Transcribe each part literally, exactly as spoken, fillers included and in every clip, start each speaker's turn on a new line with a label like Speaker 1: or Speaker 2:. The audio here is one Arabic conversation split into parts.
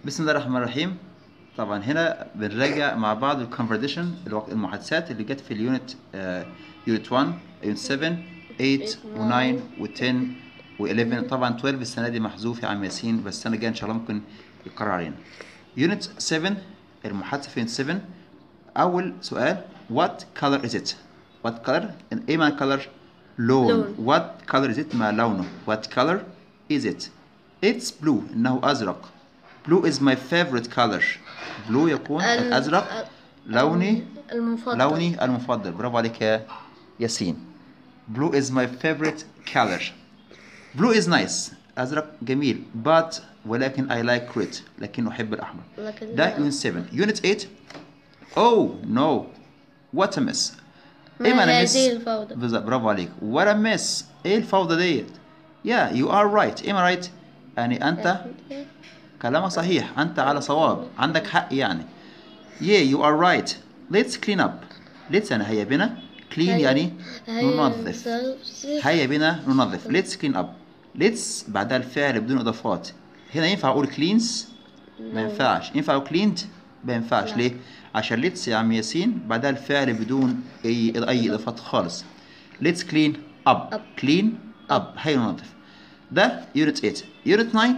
Speaker 1: بسم الله الرحمن الرحيم. طبعا هنا بنراجع مع بعض الكونفرزيشن المحادثات اللي جت في اليونت يونت واحد يونت سبعة ثمانية و9 و10 و11. طبعا اثنا عشر السنه دي محذوف يا عم ياسين، بس السنه الجايه ان شاء الله ممكن يتكرر علينا. يونت سبعة المحادثه في يونت سبعة، اول سؤال what color is it؟ what color؟ ايه معنى color؟ لون. what color is it؟ ما لونه. what color is it؟ it's blue، انه ازرق. blue is my favorite color. blue يكون الازرق لوني
Speaker 2: المفضل.
Speaker 1: لوني المفضل. برافو عليك يا ياسين. blue is my favorite color. blue is nice، ازرق جميل. but ولكن I like red، لكن احب الاحمر. ده يونت سبعة. يونت ثمانية oh no what a mess. ايه معنى مس؟ بالظبط، برافو عليك. what a mess، ايه الفوضى ديت؟ yeah you are right. ايه معنى right؟ يعني انت كلامك صحيح، انت على صواب، عندك حق يعني. yeah you are right. let's clean up. let's يعني هيا بنا. clean يعني ننظف. هيا بنا ننظف. let's clean up. let's بعدها الفعل بدون اضافات. هنا ينفع اقول cleans؟ ما ينفعش. ينفع اقول cleaned؟ ما ينفعش. ليه؟ عشان let's يا عم ياسين بعدها الفعل بدون اي اي اضافات خالص. let's clean up. clean up هيا ننظف. ده يونت ثمانية. يونت تسعة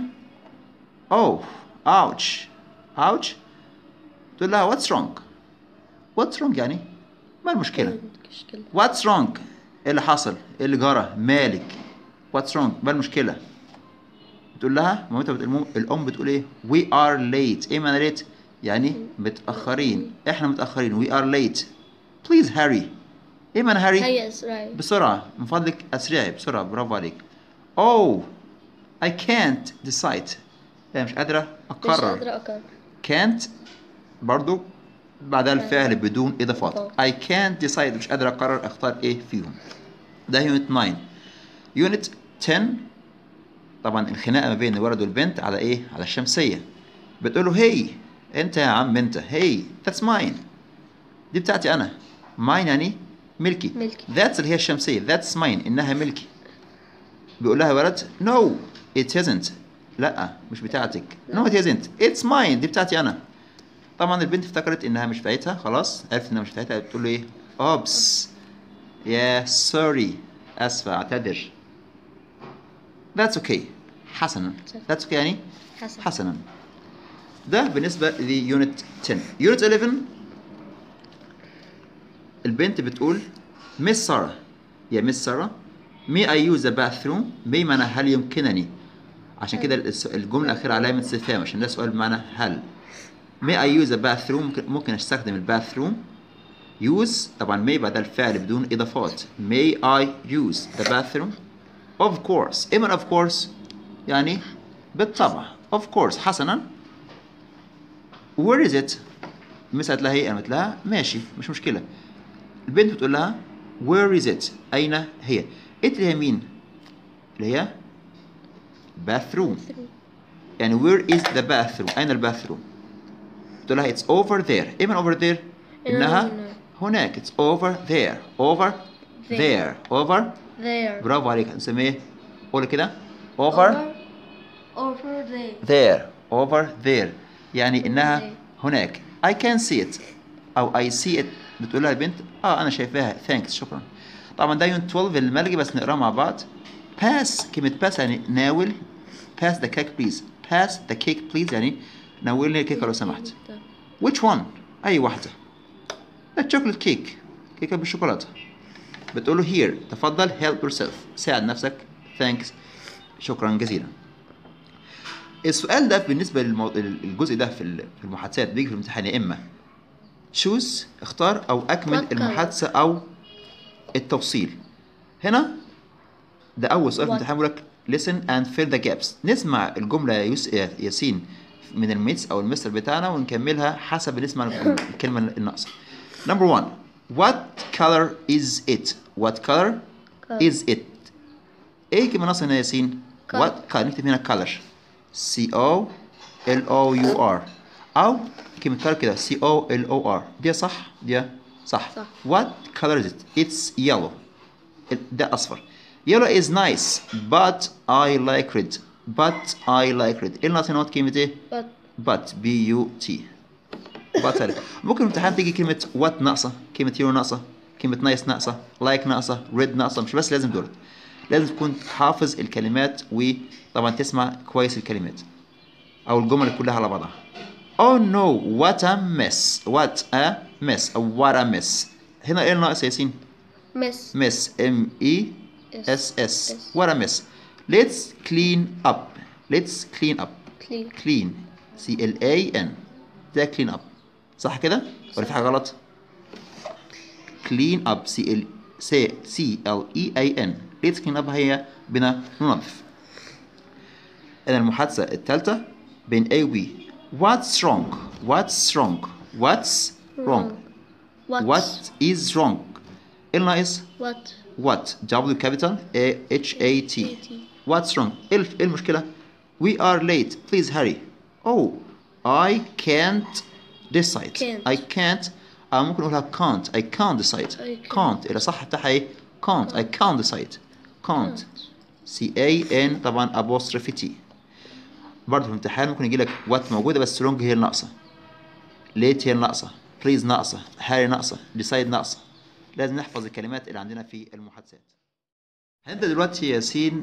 Speaker 1: oh ouch ouch. تقول لها what's wrong؟ what's wrong يعني ما المشكلة؟ what's wrong؟ ايه اللي حصل؟ ايه اللي جرى؟ مالك؟ what's wrong؟ ما المشكلة؟ تقول لها مامتها بتقول الام بتقول ايه؟ we are late. ايه معنى late؟ يعني متأخرين، احنا متأخرين. we are late please hurry. ايه معنى hurry؟
Speaker 2: هيا اسرعي
Speaker 1: بسرعة، من فضلك اسرعي بسرعة. برافو عليك. oh I can't decide، يعني مش قادرة أقرر.
Speaker 2: مش قادرة أقرر.
Speaker 1: can't برضو بعدها الفعل بدون إضافات. I can't decide، مش قادر أقرر أختار إيه فيهم. ده يونت تسعة. يونت عشرة طبعا الخناقة ما بين الولد والبنت على إيه؟ على الشمسية. بتقول له هي أنت يا عم أنت، هي that's mine، دي بتاعتي أنا. mine يعني ملكي.
Speaker 2: ملكي.
Speaker 1: that's اللي هي الشمسية، that's mine إنها ملكي. بيقول لها يا ولد no it isn't، لا مش بتاعتك. no it isn't it's mine، دي بتاعتي انا. طبعا البنت افتكرت انها مش بتاعتها، خلاص عرفت انها مش بتاعتها. بتقول له ايه؟ اوبس يا سوري، اسفه اعتذر. that's okay حسنا. that's okay يعني
Speaker 2: حسنا.
Speaker 1: حسنا. ده بالنسبه ليونت عشرة. يونت إحدى عشر البنت بتقول مس ساره، يا مس ساره may I use the bathroom؟ may معنى هل يمكنني، عشان كده الجملة الأخيرة علامة استفهام، عشان ده سؤال بمعنى هل. may I use the bathroom؟ ممكن, ممكن أستخدم الباثروم. use طبعا may بعد الفعل بدون إضافات. may I use the bathroom؟ of course. إيه معنى of course؟ يعني بالطبع. of course حسنا. where is it؟ مثل قالت لها هي، قالت لها ماشي مش مشكلة. البنت بتقول لها where is it؟ أين هي؟ it اللي هي مين؟ اللي هي bathroom. يعني where is the bathroom؟ أين الباثروم؟ تقول لها it's over there. إيه من over there؟ إنها هناك. it's over there. over there. over
Speaker 2: there.
Speaker 1: برافو عليك. نسميه قول كده over
Speaker 2: over there.
Speaker 1: there. over there يعني إنها هناك. I can see it أو I see it. بتقول لها البنت آه أنا شايفاها thanks شكرا. طبعا ده يونت اثنا عشر الملغي، بس نقراه مع بعض. pass كلمة pass يعني ناول. pass the cake please. pass the cake please يعني ناولني الكيكة لو سمحت. which one؟ أي واحدة. the chocolate cake، كيكة بالشوكولاتة. بتقول له here تفضل help yourself، ساعد نفسك thanks شكرا جزيلا. السؤال ده بالنسبة للجزء ده في المحادثات بيجي في الامتحان يا إما choose اختار أو أكمل المحادثة أو التوصيل. هنا ده أول سؤال في الامتحان بيقول لك listen and fill the gaps. نسمع الجملة يا ياسين من الميتس أو المستر بتاعنا ونكملها حسب نسمع الكلمة الناقصة. Number one what color is it؟ what color is it؟ إيه كلمة ناقصة هنا يا ياسين؟ what color. نكتب هنا color C O L O U R أو كلمة color كده C O L O R. دي صح؟ دي صح.
Speaker 2: صح.
Speaker 1: what color is it؟ it's yellow. ده أصفر. yellow is nice but I like red. but I like red. إيه اللي ناقص هنا كلمة إيه؟
Speaker 2: but
Speaker 1: but بي يو تي but. ممكن الامتحان تيجي كلمة what ناقصة، كلمة hero ناقصة، كلمة nice ناقصة، like ناقصة، red ناقصة. مش بس لازم دول، لازم تكون حافظ الكلمات وطبعا تسمع كويس الكلمات أو الجمل كلها على بعضها. Oh no what a mess what a mess أو what a mess. هنا إيه الناقص يا ياسين؟
Speaker 2: Miss.
Speaker 1: mess M E S S. what a mess. Let's clean up let's clean up
Speaker 2: Clean.
Speaker 1: clean C L A N. ده clean up صح كده ولا في حاجة غلط؟ clean up C L C L E A N. let's clean up هي بنا ننظف. إن المحادثة الثالثة بين A و B. what's wrong what's wrong what's wrong
Speaker 2: What?
Speaker 1: what is wrong. إيه الناقص؟
Speaker 2: What?
Speaker 1: what W capital A H A T. what's wrong. إيه إيه المشكلة؟ we are late please hurry. oh I can't decide.
Speaker 2: Can't.
Speaker 1: I can't. أو ممكن نقولها can't. I can't decide.
Speaker 2: I can't.
Speaker 1: can't إذا صح بتاعها إيه؟ can't. I can't decide. can't. C A N طبعا apostrophe T. برضه في الامتحان ممكن يجي لك what موجودة بس wrong هي الناقصة. late هي الناقصة. please ناقصة. hurry ناقصة. decide ناقصة. لازم نحفظ الكلمات اللي عندنا في المحادثات. هنبدأ دلوقتي يا ياسين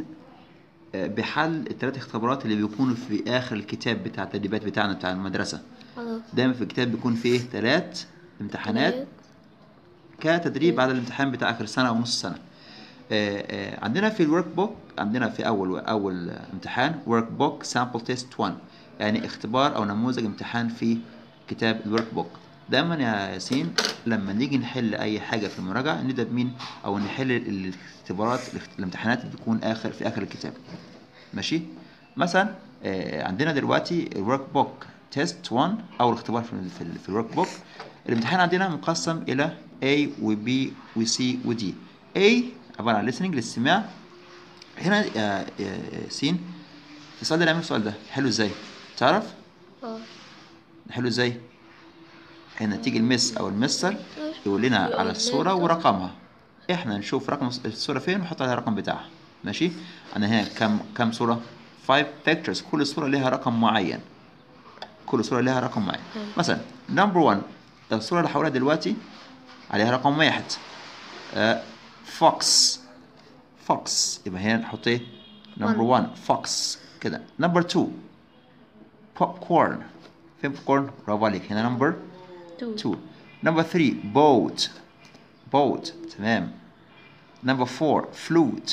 Speaker 1: بحل الثلاث اختبارات اللي بيكونوا في آخر الكتاب بتاع التدريبات بتاعنا بتاع المدرسة. دايما في الكتاب بيكون فيه ثلاث امتحانات كتدريب على الامتحان بتاع آخر السنة أو نص السنة. عندنا في الورك بوك عندنا في أول أول امتحان ورك بوك سامبل تيست واحد، يعني اختبار أو نموذج امتحان في كتاب الورك بوك. دايما يا ياسين لما نيجي نحل أي حاجة في المراجعة نبدأ بمين أو نحل الاختبارات الامتحانات اللي بتكون آخر في آخر الكتاب. ماشي. مثلا عندنا دلوقتي الورك بوك تيست واحد أو الاختبار في في, في الورك بوك. الامتحان عندنا مقسم إلى A و B و C و D. A عبارة عن listening للاستماع. هنا يا ياسين السؤال ده نعمل السؤال ده حلو ازاي؟ تعرف؟
Speaker 2: اه
Speaker 1: نحله ازاي؟ هنا تيجي المس او المستر يقول لنا على الصورة ورقمها، احنا نشوف رقم الصورة فين ونحط عليها الرقم بتاعها. ماشي؟ انا هنا كم كم صورة؟ five pictures. كل صورة لها رقم معين. كل صورة لها رقم معين. مثلا number one الصورة اللي هقولها دلوقتي عليها رقم واحد. آه fox fox يبقى هنا نحط ايه؟ number one fox كده. number two popcorn. فين popcorn؟ برافو عليك. هنا number
Speaker 2: two.
Speaker 1: two. number three boat boat تمام. number four flute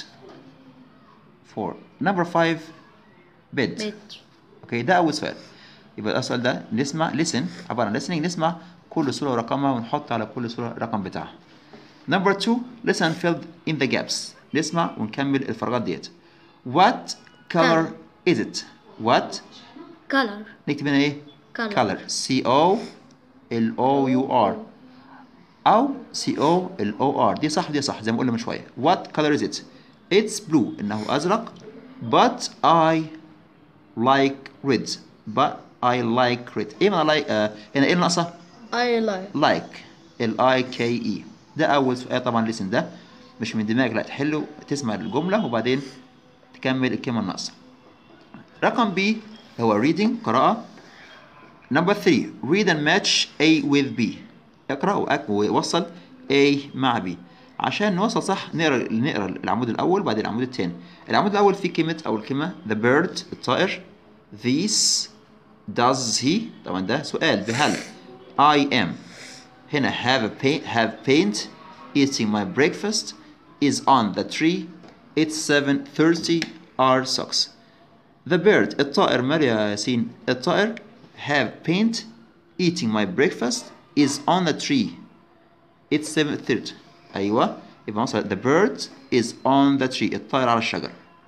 Speaker 1: four. number five bed.
Speaker 2: Bed.
Speaker 1: اوكي ده اول سؤال. يبقى السؤال ده نسمع listen عبارة عن listening نسمع كل صورة ورقمها ونحط على كل صورة الرقم بتاعها. number two listen and fill in the gaps. نسمع ونكمل الفراغات ديت. what color is it? what
Speaker 2: Color.
Speaker 1: نكتب هنا ايه؟
Speaker 2: Color.
Speaker 1: color C O L O U R أو C O L O R. دي صح دي صح زي ما قلنا من شوية. what color is it? it's blue إنه أزرق. but I like red. but I like red. إيه معنى like؟ آه هنا إيه الناقصة؟
Speaker 2: I like.
Speaker 1: like L I K E. ده أول سؤال طبعا listen ده مش من دماغك، لا تحله تسمع الجملة وبعدين تكمل الكلمة الناقصة. رقم B هو reading قراءة. number three read and match A with B. اقرأ ووصل A مع B. عشان نوصل صح نقرأ نقرأ العمود الأول وبعدين العمود الثاني. العمود الأول فيه كلمة أو الكلمة the bird الطائر. this does he طبعا ده سؤال بهل. I am هنا have a paint have paint eating my breakfast is on the tree it's seven thirty are socks. the bird الطائر ماله يا ياسين؟ الطائر have paint eating my breakfast is on the tree it's seven thirty. أيوة يبقى مثلا the bird is on the tree الطائر على الشجر.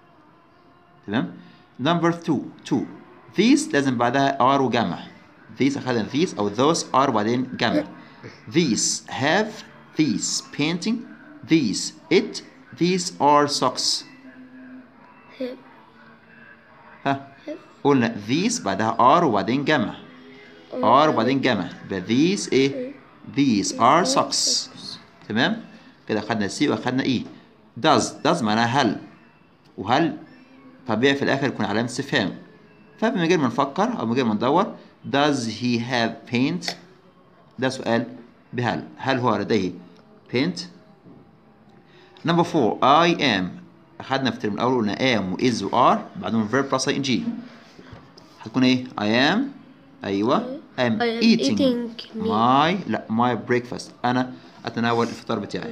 Speaker 1: تمام. number two two these لازم بعدها are وجمع. these أخذنا these أو those are وبعدين جمع. these have these painting these it these are socks.
Speaker 2: Hip.
Speaker 1: ها قلنا these بعدها are وبعدين جمع. are وبعدين جمع يبقى these ايه؟ these are socks. تمام كده أخدنا C وأخدنا E. does does معناها هل، وهل طبيعي في الآخر يكون علامة استفهام. فمن غير ما نفكر او من غير ما ندور does he have paint؟ ده سؤال بهل، هل هو لديه paint؟ number four I am، اخدنا في الترم الاول قلنا am و is و are بعدهم verb plus ing، هتكون ايه؟ I am ايوه I am,
Speaker 2: I am
Speaker 1: eating,
Speaker 2: eating
Speaker 1: my لا my breakfast، انا اتناول الفطار بتاعي.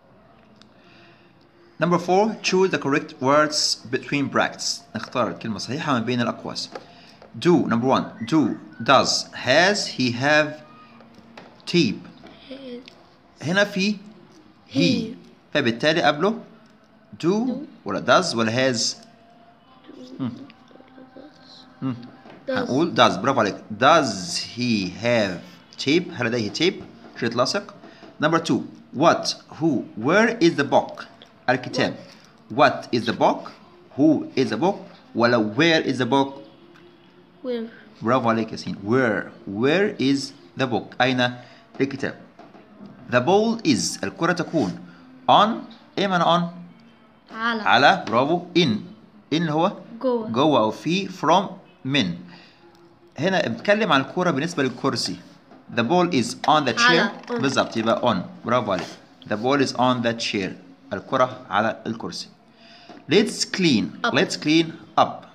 Speaker 1: number four choose the correct words between brackets، نختار الكلمة الصحيحة ما بين الأقواس. do number one do does has he have tape، هنا في he,
Speaker 2: he.
Speaker 1: فبالتالي قبله do ولا does ولا has؟ مم. مم. هنقول does، برافو عليك. does he have tape؟ هل لديه tape؟ شريط لاصق. number two what who where is the book؟ الكتاب. what is the book؟ who is the book ولا where is the book؟
Speaker 2: where.
Speaker 1: برافو عليك ياسين. where where is the book؟ أين الكتاب. the ball is، الكرة تكون on، إيه معنى on؟
Speaker 2: على.
Speaker 1: على، برافو. in in اللي هو
Speaker 2: جوه.
Speaker 1: جوه أو في، from من. هنا بنتكلم عن الكرة بالنسبة للكرسي. the ball is on the chair،
Speaker 2: على.
Speaker 1: بالظبط يبقى on، برافو عليك. the ball is on the chair، الكرة على الكرسي. let's clean
Speaker 2: up.
Speaker 1: let's clean up.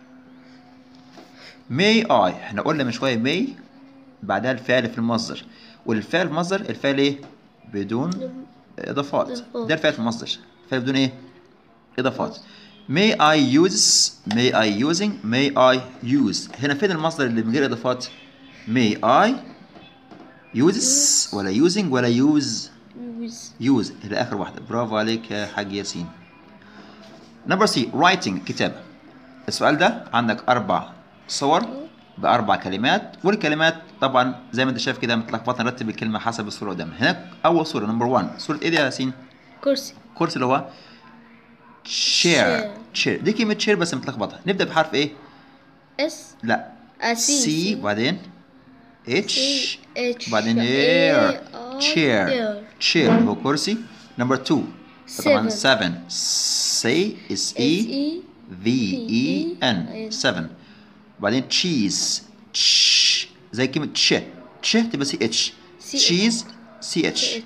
Speaker 1: may I، احنا قلنا من شوية may بعدها الفعل في المصدر، والفعل في المصدر الفعل ايه؟ بدون اضافات. ده الفعل في المصدر، الفعل بدون ايه؟ اضافات. may I use may I using may I use، هنا فين المصدر اللي من غير اضافات؟ may I uses ولا using ولا use؟
Speaker 2: use.
Speaker 1: use إلى آخر واحدة. برافو عليك يا حاج ياسين. number C writing، كتابة. السؤال ده عندك أربع صور بأربع كلمات، والكلمات طبعا زي ما أنت شايف كده متلخبطة، نرتب الكلمة حسب الصورة قدامنا. هناك أول صورة نمبر واحد، صورة إيه دي يا ياسين؟
Speaker 2: كرسي.
Speaker 1: كرسي اللي هو chair chair، دي كلمة chair بس متلخبطة. نبدأ بحرف إيه؟
Speaker 2: S.
Speaker 1: لا
Speaker 2: سي.
Speaker 1: سي وبعدين اتش
Speaker 2: اتش.
Speaker 1: وبعدين اير. chair chair هو كرسي. نمبر اتنين طبعا سبعة سي اس اي في اي ان سبعة. وبعدين تشيز تش زي كلمة تش تش تبقى سي اتش، تشيز سي اتش،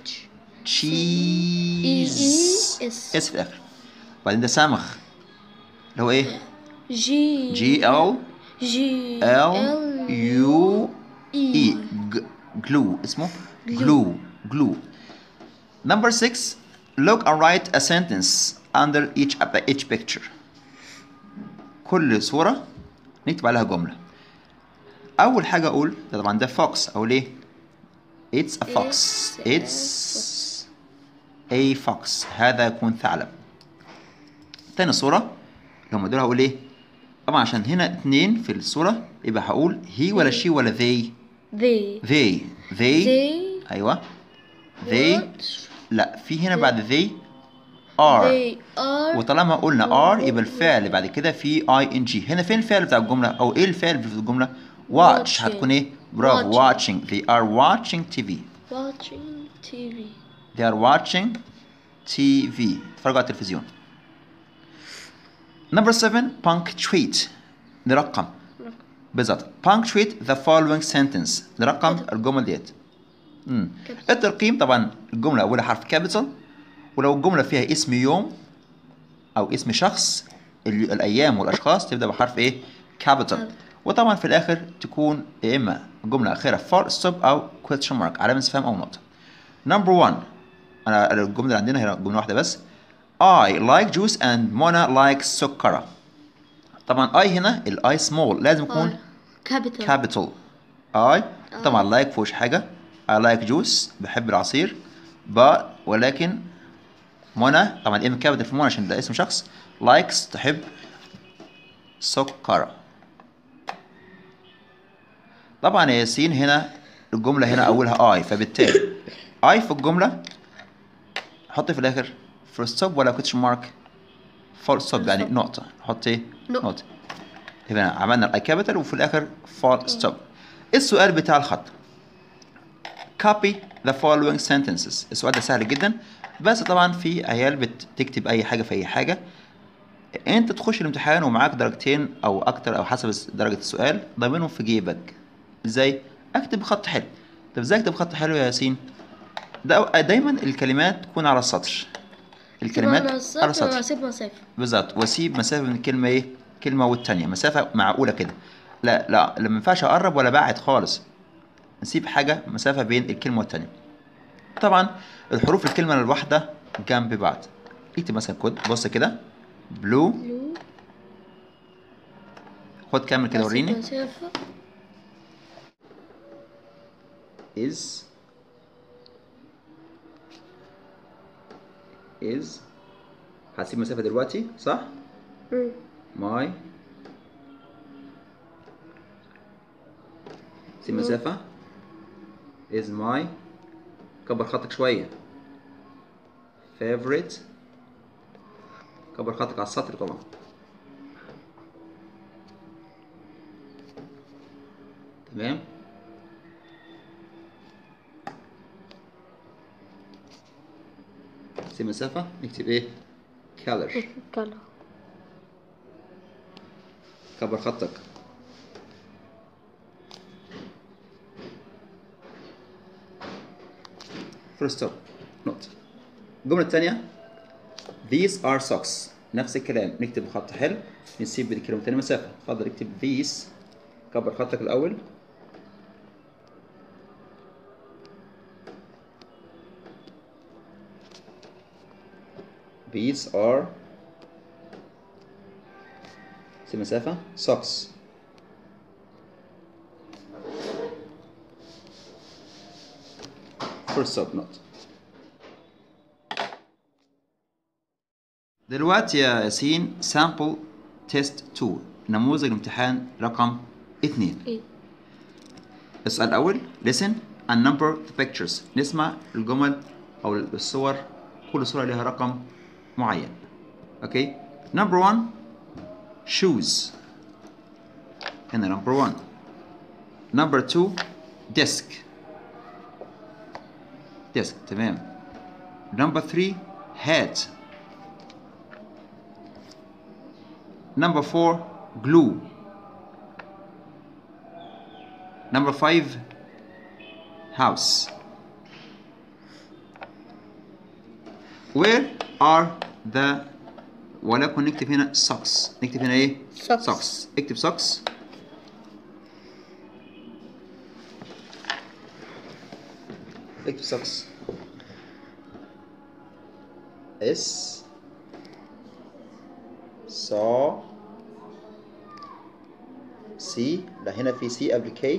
Speaker 1: تشيز اس في الآخر. وبعدين ده سمخ اللي هو ايه؟
Speaker 2: جي
Speaker 1: جي ال
Speaker 2: جي
Speaker 1: ال يو اي glue، اسمه glue glue. number six look and write a sentence under each each picture. كل صورة نكتب عليها جملة. أول حاجة أقول ده طبعا ده fox، أقول إيه؟ it's a fox it's a fox، هذا يكون ثعلب. تاني صورة لما دول هقول إيه؟ طبعا عشان هنا اتنين في الصورة يبقى هقول he ولا she ولا they؟
Speaker 2: they
Speaker 1: they they,
Speaker 2: they
Speaker 1: أيوة they
Speaker 2: what?
Speaker 1: لا في هنا بعد they are,
Speaker 2: they are
Speaker 1: وطالما قلنا are يبقى الفعل بعد كده في ing. هنا فين الفعل بتاع الجملة أو إيه الفعل في الجملة؟ watch, watching. هتكون إيه؟ برافو watching. watching they are watching تي في
Speaker 2: watching تي في
Speaker 1: they are watching تي في اتفرجوا على التلفزيون. number seven punctuate، نرقم بالظبط. punctuate the following sentence، نرقم الجمل ديت. امم الترقيم طبعا الجمله اولها حرف كابيتال، ولو الجمله فيها اسم يوم او اسم شخص الايام والاشخاص تبدا بحرف ايه؟ كابيتال. وطبعا في الاخر تكون يا اما الجمله اخرها فول ستوب او question mark علامه استفهام او نقطه. number one انا الجمله اللي عندنا هنا جمله واحده بس. I like juice and Mona likes سكرة. طبعا I هنا الاي سمول لازم يكون
Speaker 2: capital
Speaker 1: capital. I طبعا like فوش حاجة. I like juice بحب العصير. but ولكن Mona طبعا ام capital في Mona عشان ده اسم شخص. likes تحب سكرة. طبعا يا ياسين هنا الجملة هنا أولها I، فبالتالي I في الجملة حط في الآخر full stop ولا question mark؟ full stop يعني نقطة، حط ايه؟ نقطة. يبقى عملنا الاي كابيتال وفي الآخر full stop. السؤال بتاع الخط copy the following sentences. السؤال ده سهل جدا، بس طبعا في عيال بتكتب أي حاجة في أي حاجة. انت تخش الامتحان ومعاك درجتين او اكتر او حسب درجة السؤال ضامنهم في جيبك. ازاي؟ اكتب بخط حلو. طب ازاي اكتب بخط حلو يا ياسين؟ دا دايما الكلمات تكون على السطر. الكلمات على
Speaker 2: السطر
Speaker 1: السطر
Speaker 2: واسيب مسافة.
Speaker 1: بالظبط، واسيب مسافة من الكلمة ايه؟ كلمة والتانية مسافة معقولة كده. لا لا لا، ما ينفعش اقرب ولا بعد خالص. نسيب حاجة مسافة بين الكلمة والتانية. طبعا الحروف الكلمة الواحدة جنب بعض. اكتب مثلا كود، بص كده بلو.
Speaker 2: بلو.
Speaker 1: خد كمل كده
Speaker 2: واسيب
Speaker 1: وريني.
Speaker 2: مسافة.
Speaker 1: is is هسيب مسافة دلوقتي صح؟
Speaker 2: مم.
Speaker 1: my سيب
Speaker 2: مم.
Speaker 1: مسافة is my كبر خطك شوية favorite كبر خطك على السطر طبعا. تمام. سيب مسافة نكتب ايه؟ color.
Speaker 2: كلر.
Speaker 1: كبر خطك. first stop نقطة. الجملة الثانية these are socks. نفس الكلام نكتب خط حلو، نسيب بين الكلمة الثانية مسافة. اتفضل اكتب these، كبر خطك الأول. these are سيب مسافة socks. first stop نقطة. دلوقتي يا ياسين sample test two، نموذج الامتحان رقم اثنين.
Speaker 2: إيه.
Speaker 1: السؤال الأول listen and number the pictures. نسمع الجمل أو الصور، كل صورة لها رقم معين. أوكي. number one shoes. هنا number one. number two desk. desk تمام. number three hat. number four glue. number five house. where are the ولكن نكتب هنا socks. نكتب هنا ايه؟
Speaker 2: Socks.
Speaker 1: socks. اكتب socks. اكتب socks. S saw C. لا هنا في C قبل K.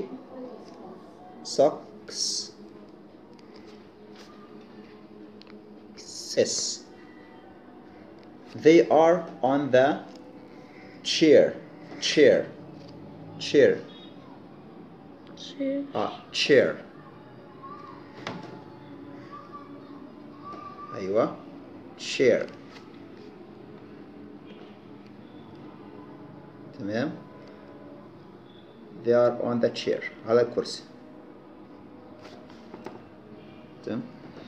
Speaker 1: socks. S. They are on the chair. Chair. Chair.
Speaker 2: Chair.
Speaker 1: Ah, chair. أيوة. chair. تمام. They are on the chair. على الكرسي. تمام.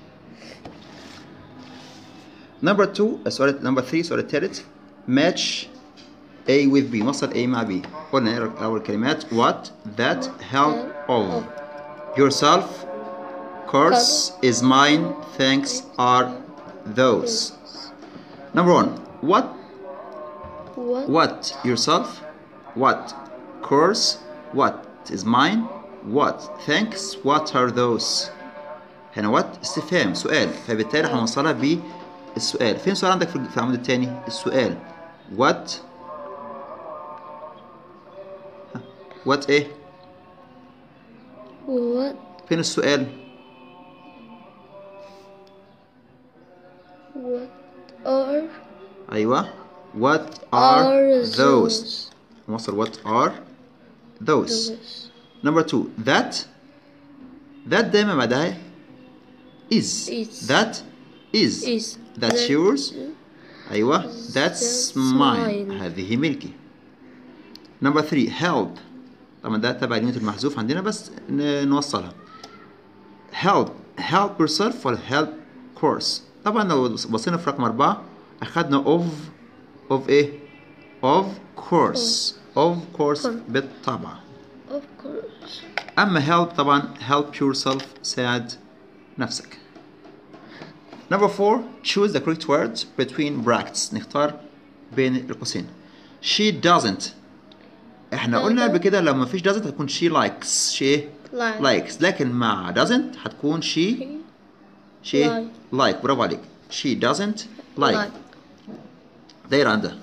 Speaker 1: number two السؤال number three السؤال الثالث match A with B. وصل A مع B. قلنا نقرأ أول كلمات what that help all yourself course is mine thanks are those. number one what
Speaker 2: What?
Speaker 1: what yourself what course what is mine what thanks what are those. هنا what استفهام سؤال، فبالتالي هنوصلها بالسؤال. فين السؤال عندك في العمود الثاني؟ السؤال what what ايه؟
Speaker 2: What?
Speaker 1: فين السؤال؟
Speaker 2: What are?
Speaker 1: ايوه what are,
Speaker 2: are
Speaker 1: those.
Speaker 2: those.
Speaker 1: نوصل what are those.
Speaker 2: Those.
Speaker 1: number two that that دايما بعدها is.
Speaker 2: Is.
Speaker 1: that is.
Speaker 2: Is.
Speaker 1: that's
Speaker 2: That-
Speaker 1: yours. أيوة that's,
Speaker 2: That's
Speaker 1: mine.
Speaker 2: mine.
Speaker 1: هذه ملكي. number three help. طبعا ده تبع اليونت المحذوف عندنا بس ن- نوصلها. help help yourself ولا help course. طبعا لو بصينا في رقم أربعة أخدنا of of ايه of course of course بالطبع.
Speaker 2: Of course.
Speaker 1: اما help طبعا help yourself ساعد نفسك. Number four, choose the correct words between brackets. نختار بين القوسين. She doesn't. احنا قلنا قبل كده لما مفيش doesn't هتكون she likes. she
Speaker 2: Like.
Speaker 1: likes. لكن مع doesn't هتكون she she
Speaker 2: Like.
Speaker 1: like. برافو عليك. She doesn't like.
Speaker 2: Like.
Speaker 1: داير عندها.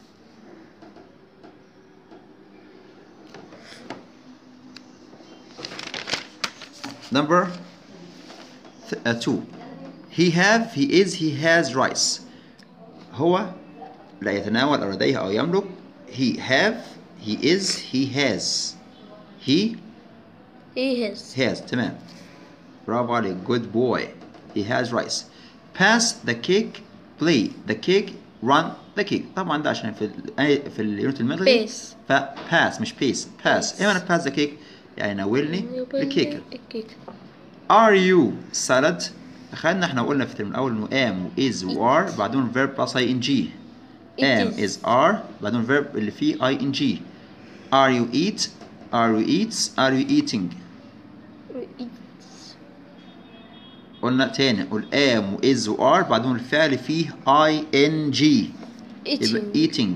Speaker 1: Number th- uh, two. He have, he is, he has rice. هو لا يتناول أو لديه أو يملك. He have, he is, he has. He
Speaker 2: He has.
Speaker 1: has. تمام. برافو عليك. Good boy. He has rice. Pass the cake. Play the cake. Run the cake. طبعا ده عشان في ال في اليونت المدري.
Speaker 2: Pass.
Speaker 1: ف pass مش pace. Pass. إيه معنى pass the cake؟ يعني ناولني الكيكة.
Speaker 2: الكيكة.
Speaker 1: Are you salad؟ أخذنا احنا قلنا في الترم الأول إنه am و is و are بعدهم verb plus ing. am
Speaker 2: is.
Speaker 1: is are بعدهم verb اللي فيه ing. Are you eat? Are you eats? Are you eating؟
Speaker 2: Eats.
Speaker 1: قلنا تاني قول am و is و are بعدهم الفعل فيه ing. يبقى
Speaker 2: Eating.
Speaker 1: eating.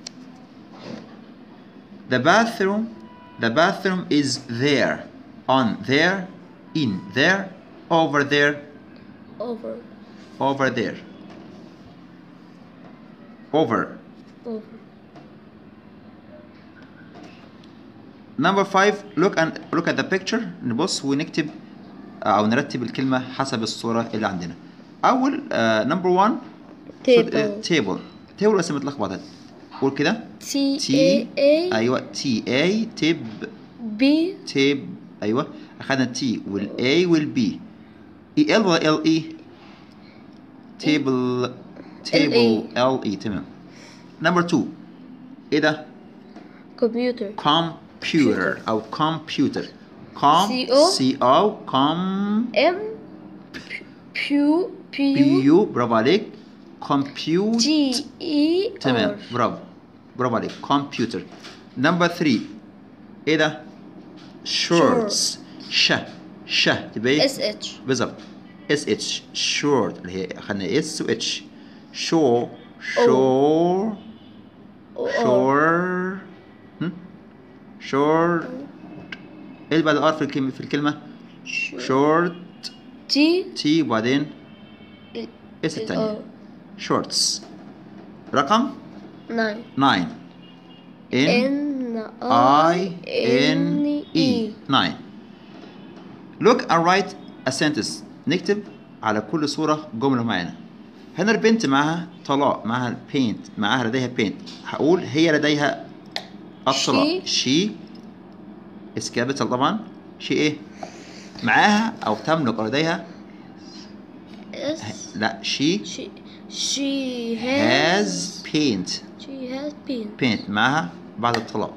Speaker 1: The bathroom the bathroom is there. On there. In there. Over there.
Speaker 2: Over.
Speaker 1: Over there. Over.
Speaker 2: Over.
Speaker 1: Number five. Look and look at the picture. نبص ونكتب أو نرتب الكلمة حسب الصورة اللي عندنا. أول uh, number one.
Speaker 2: Table.
Speaker 1: uh, table. table بس متلخبطة. قول كده.
Speaker 2: T
Speaker 1: T.
Speaker 2: A A.
Speaker 1: أيوة. T A. تب.
Speaker 2: B.
Speaker 1: تب. أيوة. أخذنا T وال A وال B. E L ولا L E؟ table. table. L E. تمام. Number two. إيه ده؟
Speaker 2: Computer.
Speaker 1: computer أو computer. com
Speaker 2: C O.
Speaker 1: C O com
Speaker 2: M. P.
Speaker 1: P
Speaker 2: P.
Speaker 1: U برافو عليك. compute.
Speaker 2: G. E.
Speaker 1: تمام
Speaker 2: R.
Speaker 1: برافو برافو عليك. computer. Number three. إيه ده؟ shorts. ش ش تبقى إيه؟
Speaker 2: S H.
Speaker 1: بالظبط. اس اتش short اللي هي أخذنا اس و اتش. شو شور شور شور ايه اللي بعد الار في الكلمة في الكلمة؟ شورت.
Speaker 2: T.
Speaker 1: تي وبعدين اس الثانية. شورتس. رقم
Speaker 2: Nine.
Speaker 1: nine. N
Speaker 2: N.
Speaker 1: I N E. nine. Look and write a sentence. نكتب على كل صورة جملة معينة. هنا البنت معها طلاق معها paint معها لديها paint. هقول هي لديها الطلاق. she is capital طبعا. she ايه؟ معاها أو تملك أو لديها.
Speaker 2: S.
Speaker 1: لا she
Speaker 2: She. She
Speaker 1: has
Speaker 2: has.
Speaker 1: paint.
Speaker 2: She has been.
Speaker 1: paint معها بعد الطلاق.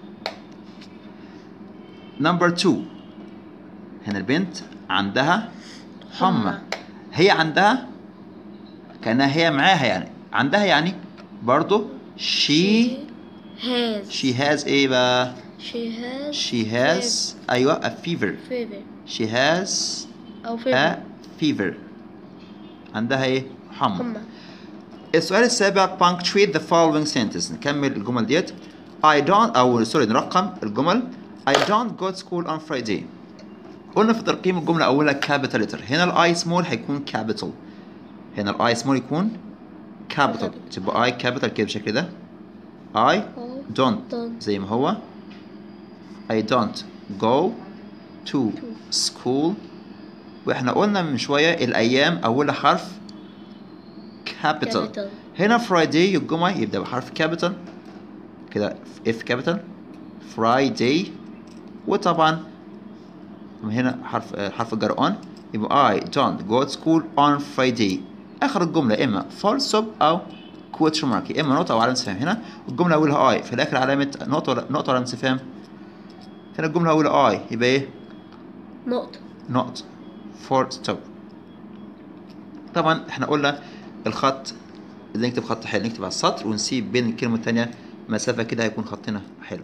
Speaker 1: number two. هنا البنت عندها حمى. هي عندها كأنها هي معاها يعني عندها يعني برضو she
Speaker 2: has.
Speaker 1: she has ايه بقى؟
Speaker 2: She has.
Speaker 1: she has أيوة a fever.
Speaker 2: Fever.
Speaker 1: she has
Speaker 2: أو
Speaker 1: a
Speaker 2: fever.
Speaker 1: fever. عندها ايه؟ حمى.
Speaker 2: حمى.
Speaker 1: السؤال السابع punctuate the following sentence. نكمل الجمل ديت. I don't أو سوري نرقم الجمل. I don't go to school on Friday. قلنا في ترقيم الجملة أولها capital letter. هنا الآي سمول هيكون capital. هنا الآي سمول يكون capital. تبقى I capital كده بالشكل ده. I don't زي ما هو. I don't go to school. وإحنا قلنا من شوية الأيام أولها حرف capital. هنا Friday الجمعة يبدأ بحرف capital كده F capital Friday. وطبعا هنا حرف حرف الجر on يبقى I don't go to school on Friday. آخر الجملة إما full stop أو question mark. إما نقطة أو علامة استفهام. هنا الجملة أولها I في الآخر علامة نقطة ولا نقطة ولا استفهام. هنا الجملة أولها I يبقى إيه؟
Speaker 2: نقطة.
Speaker 1: نقطة full stop. طبعا إحنا قلنا الخط إذا نكتب خط حلو نكتب على السطر ونسيب بين الكلمة والتانية مسافة كده هيكون خطنا حلو.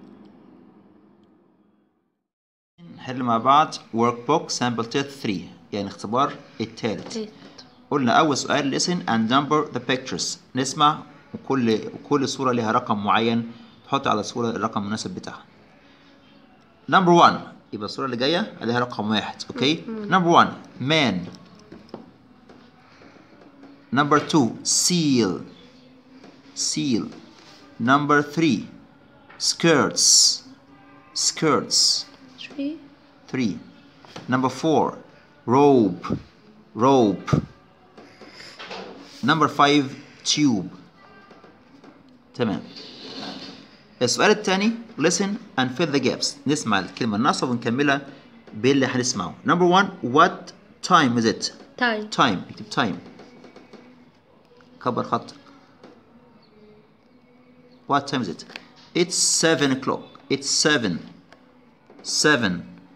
Speaker 1: نحل مع بعض workbook sample test ثلاثة يعني اختبار الثالث. قلنا أول سؤال listen and number the pictures. نسمع وكل وكل صورة لها رقم معين تحط على الصورة الرقم المناسب بتاعها. number one يبقى الصورة اللي جاية عليها رقم واحد. اوكي. number one man. number two seal. seal. number three skirts. skirts.
Speaker 2: three.
Speaker 1: three. number four rope. rope. number five tube. تمام. السؤال الثاني listen and fill the gaps. نسمع الكلمة الناقصة ونكملها باللي هنسمعه. number one what time is it.
Speaker 2: time.
Speaker 1: time اكتب time. كبر خط. what time is it. it's seven o'clock. it's seven. seven.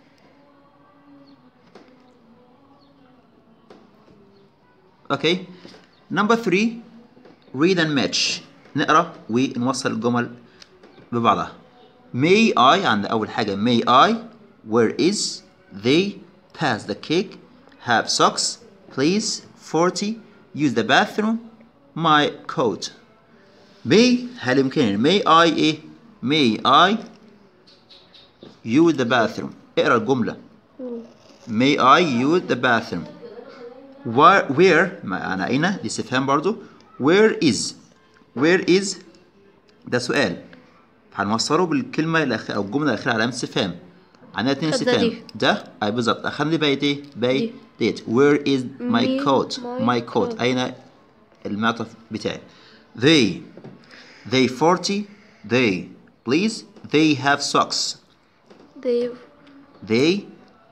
Speaker 1: okay. number three read and match. نقرأ ونوصل الجمل ببعضها. may I عند أول حاجة may I where is they pass the cake have socks please forty use the bathroom my coat. may هل يمكن may I إيه may I use the bathroom. اقرأ الجملة. may I use the bathroom. where where معنى أين دي استفهام برضو. where is where is ده سؤال هنوصله بالكلمة الأخيرة أو الجملة الأخيرة علامة استفهام. عندنا اتنين استفهام. ده أي بالظبط أخدنا لي بقت إيه؟ بقت ديت. where is my coat. my coat أين المعطف بتاعي. they they forty they please they have socks.
Speaker 2: they
Speaker 1: they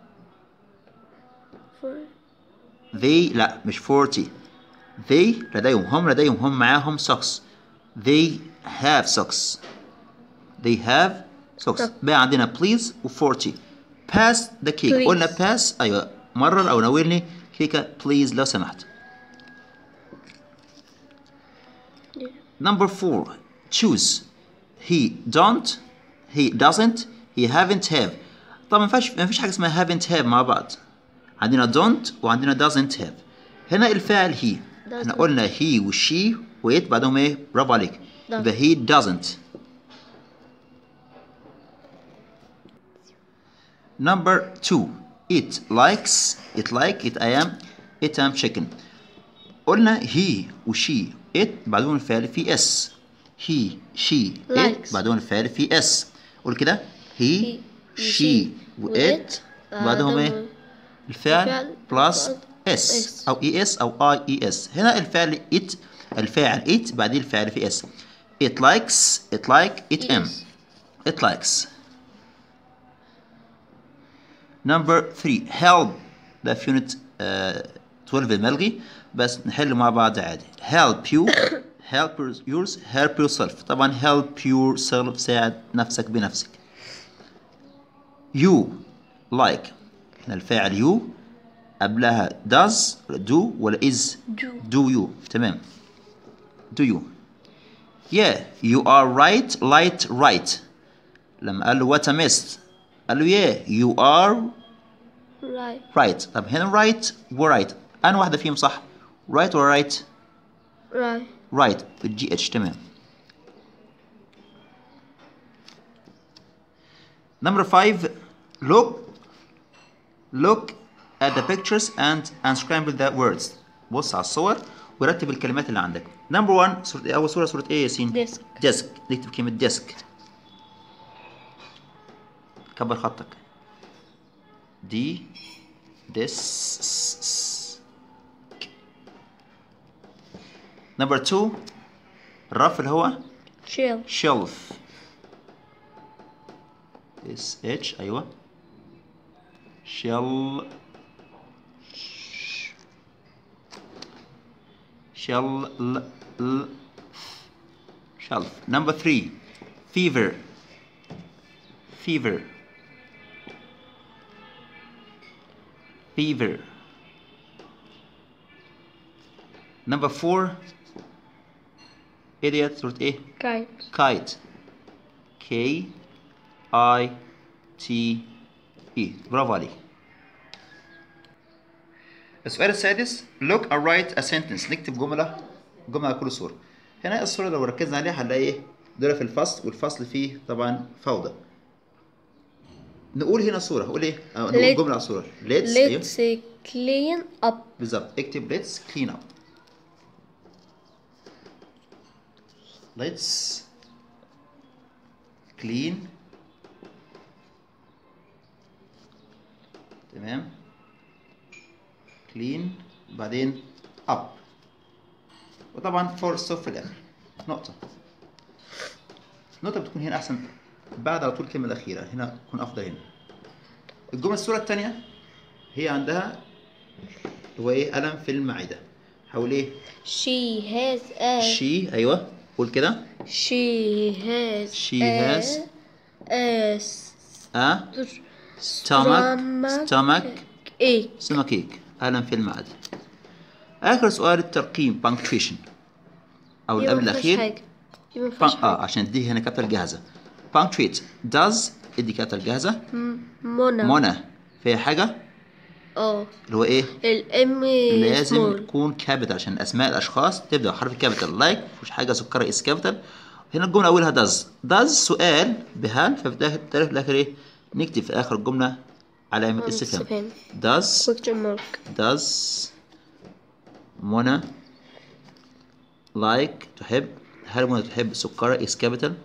Speaker 2: for
Speaker 1: they لا مش forty. they لديهم هم لديهم هم معاهم socks. they have socks. they have socks. بقى عندنا please و forty. pass the cake.
Speaker 2: Please.
Speaker 1: قلنا pass أيوة مرر أو ناولني كيكة please لو سمحت.
Speaker 2: yeah.
Speaker 1: number four choose. he don't he doesn't he haven't have. طبعا ما فيش ما فيش حاجة اسمها haven't have مع بعض. عندنا don't وعندنا doesn't have. هنا الفاعل he. احنا قلنا he و she و it بعدهم ايه؟ برافو عليك. يبقى he doesn't. number two it likes it like it I am it am chicken. قلنا he و she it بعدهم الفعل في s. he she
Speaker 2: likes.
Speaker 1: it بعدهم الفعل في s. قول كده he,
Speaker 2: he
Speaker 1: she و it بعدهم ايه؟ الفعل plus s او es او ies. هنا الفعل it الفاعل it بعدين الفعل في s. it likes it like it am it likes. number three help. ده في يونت اثنا عشر الملغي بس نحل مع بعض عادي. help you help yours help yourself. طبعا help yourself ساعد نفسك بنفسك. you like هنا الفاعل you قبلها does do ولا is
Speaker 2: do.
Speaker 1: do you. تمام. do you yeah you are right light right. لما قال له what a mist قال له yeah you are
Speaker 2: right.
Speaker 1: right. طب هنا right و right أنا واحدة فيهم صح right ولا right
Speaker 2: right.
Speaker 1: right بالجي اتش. تمام. number five look look at the pictures and unscramble the words. بص على الصور ورتب الكلمات اللي عندك. number one صورة أول صورة صورة إيه يا ياسين؟
Speaker 2: desk.
Speaker 1: desk. نكتب كلمة desk. كبر خطك. دي desk. number two الرف اللي هو
Speaker 2: shelf.
Speaker 1: shelf. اس اتش أيوة shell shell l, l, shelf. number three fever fever fever. number four ايه ديت؟ صورة ايه؟
Speaker 2: Kite.
Speaker 1: kite. K I T E. برافو عليك. السؤال السادس look or write a sentence. نكتب جملة جملة على كل صورة. هنا الصورة لو ركزنا عليها هنلاقي ايه؟ دول في الفصل والفصل فيه طبعا فوضى. نقول هنا صورة، نقول ايه؟ أو نقول
Speaker 2: Let-
Speaker 1: جملة على الصورة. let's ايوه
Speaker 2: Let's clean up.
Speaker 1: بالظبط. اكتب let's clean up. let's clean. تمام. clean بعدين up. وطبعا فور ستوب في الاخر نقطة. النقطة بتكون هنا احسن بعد على طول الكلمة الأخيرة، هنا تكون أفضل. هنا الجملة الصورة الثانية هي عندها هو ايه؟ ألم في المعدة. حول ايه؟
Speaker 2: She has a.
Speaker 1: she ايوه قول كده.
Speaker 2: She has.
Speaker 1: she
Speaker 2: a,
Speaker 1: has
Speaker 2: a
Speaker 1: a stomach stomach
Speaker 2: ache.
Speaker 1: stomach ache. ألم في المعدة. آخر سؤال الترقيم punctuation أو اللي
Speaker 2: دي
Speaker 1: قبل
Speaker 2: ما فيهاش
Speaker 1: الأخير.
Speaker 2: حاجة. دي ما فيهاش
Speaker 1: اه
Speaker 2: حاجة.
Speaker 1: عشان دي هنا كابيتال جاهزة. punctuate does ادي كابيتال جاهزة.
Speaker 2: م- منى.
Speaker 1: منى فيها حاجة
Speaker 2: اه
Speaker 1: اللي هو ايه؟
Speaker 2: الام
Speaker 1: لازم
Speaker 2: سمول.
Speaker 1: يكون كابيتال عشان اسماء الاشخاص تبدا بحرف كابيتال. لايك مفيش حاجه سكر اس كابيتال. هنا الجمله اولها داز. داز سؤال بهال، ففي الاخر في الاخر ايه؟ نكتب في اخر الجمله علامه استفهام. داز
Speaker 2: question mark.
Speaker 1: داز منى لايك تحب. هل منى تحب سكر اس كابيتال؟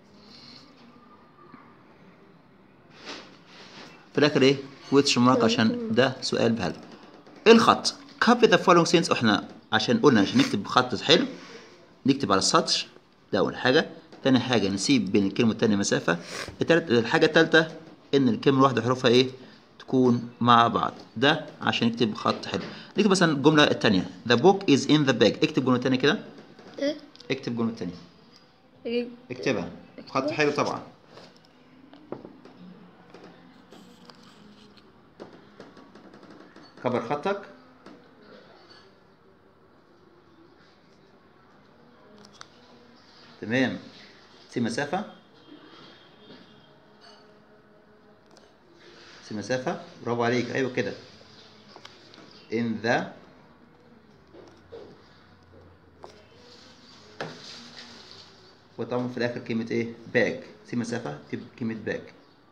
Speaker 1: في الاخر ايه؟ question mark عشان ده سؤال بهال. الخط copy the following sentence. احنا عشان قلنا عشان نكتب بخط حلو نكتب على السطر ده اول حاجه. تاني حاجه نسيب بين الكلمه والتانيه مسافه. التالت الحاجه التالته ان الكلمه الواحده حروفها ايه؟ تكون مع بعض. ده عشان نكتب بخط حلو. نكتب مثلا الجمله التانيه the book is in the bag. اكتب الجمله التانيه كده.
Speaker 2: ايه
Speaker 1: اكتب الجمله التانيه.
Speaker 2: إيه؟
Speaker 1: اكتبها بخط حلو طبعا. كبر خطك. تمام. سيب مسافة. سيب مسافة. برافو عليك. أيوة كده. in the وطبعا في الآخر كلمة إيه؟ bag. سيب مسافة. تكتب كلمة bag.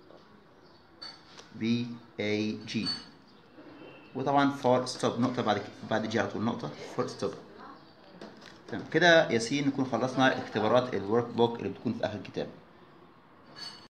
Speaker 1: B A G. وطبعا فور ستوب نقطة بعد بعد جي على طول نقطة فور ستوب. تمام كده ياسين نكون خلصنا اختبارات الورك بوك اللي بتكون في آخر الكتاب.